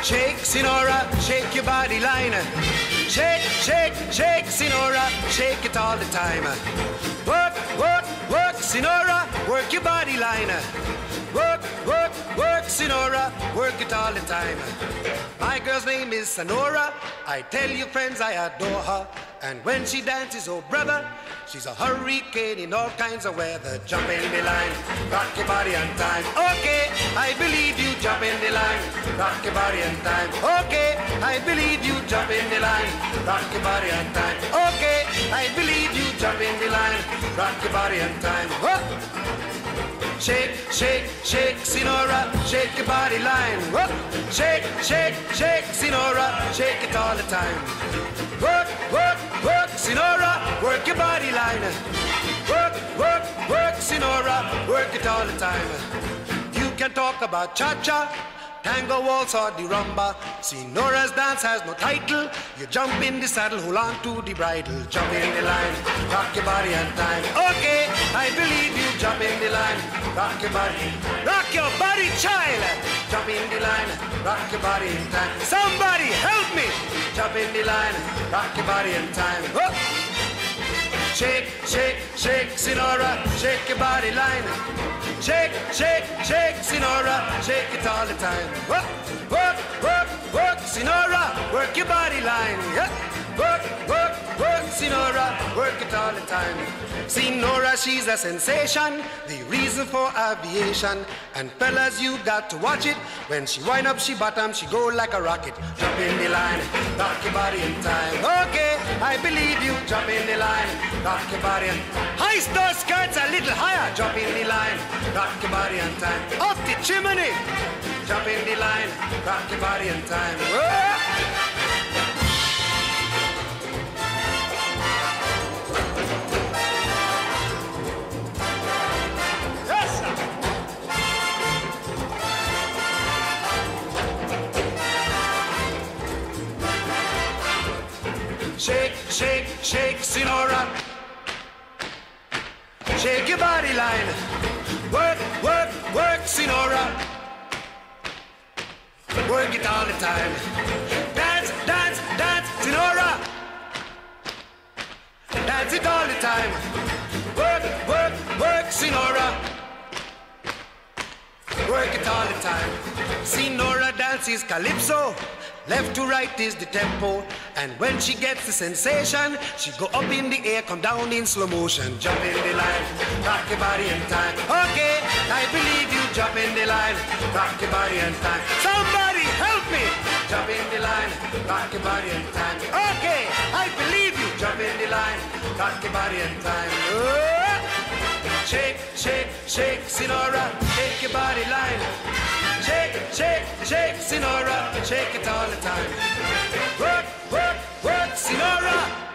shake, Sinora, shake your body line. Shake, shake, shake, Sinora, shake it all the time. Work, work, work, Sinora, work your body line. Work, work, work, Sinora, work it all the time. My girl's name is Sonora. I tell you friends, I adore her. And when she dances, oh brother, she's a hurricane in all kinds of weather. Jump in the line, rock your body on time. Okay, I believe you, jump in the line, rock your body on time. Okay, I believe you, jump in the line, rock your body on time. Okay, I believe you, jump in the line, rock your body on time. Whoa. Shake, shake, shake, Sinora, shake your body line. Whoa. Shake, shake, shake, Sinora, shake it all the time. Work, work, work, Sinora, work your body line. Work, work, work, Sinora, work it all the time. You can talk about cha-cha, tango, waltz or the rumba. Sinora's dance has no title. You jump in the saddle, hold on to the bridle. Jump in the line, rock your body on time. Okay, I believe you, jump in the line, rock your body. Rock your body, child. Jump in the line, rock your body in time. Somebody help me. Jump in the line, rock your body in time. Whoop. Shake, shake, shake, Sinora, shake your body line. Shake, shake, shake, Sinora, shake it all the time. Work, work, work, work, Sinora, work your body line. Yeah. Work, work, work, Sinora, work it all the time. Sinora, she's a sensation, the reason for aviation. And fellas, you got to watch it. When she wind up, she bottom, she go like a rocket. Jump in the line, rock your body in time. Okay, I believe you, jump in the line, rock your body in. Hoist those skirts a little higher, jump in the line, rock your body in time. Up the chimney, jump in the line, rock your body in time. Whoa. Shake, shake, shake, Sinora. Shake your body line. Work, work, work, Sinora. Work it all the time. Dance, dance, dance, Sinora. Dance it all the time. Work, work, work, Sinora. Work it all the time. Sinora dances calypso. Left to right is the tempo. And when she gets the sensation, she go up in the air, come down in slow motion. Jump in the line, rock your body in time. Okay, I believe you, jump in the line, rock your body in time. Somebody help me! Jump in the line, rock your body in time. Okay, I believe you, jump in the line, rock your body in time. Oh! Shake, shake, shake, Sinora, shake your body line. Shake, shake, shake, Sinora, shake it all the time. Work, work, work, Sinora.